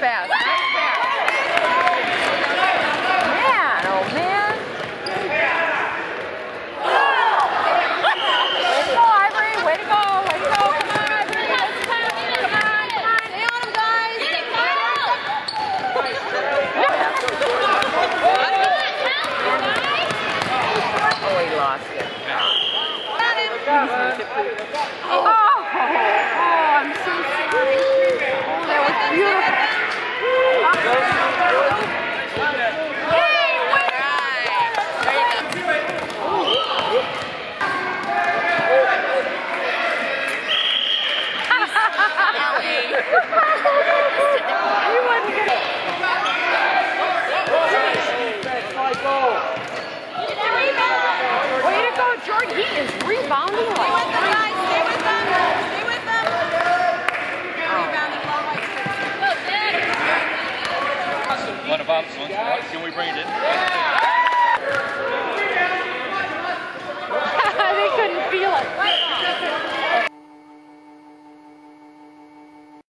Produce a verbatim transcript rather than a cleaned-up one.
fast. Nice pass. Man, oh man. Way to go, Ivory. Way to go. Way to go. Come on, Ivory. Come on, come on, come on. Stay on him, guys. Oh, he lost it. Oh, oh, I'm so sorry. Oh, that was beautiful. Way to go, Jordan. He is rebounding like Stay with them, guys. Stay with them. Stay with them. You're rebounding well like six. What about, can we bring it in?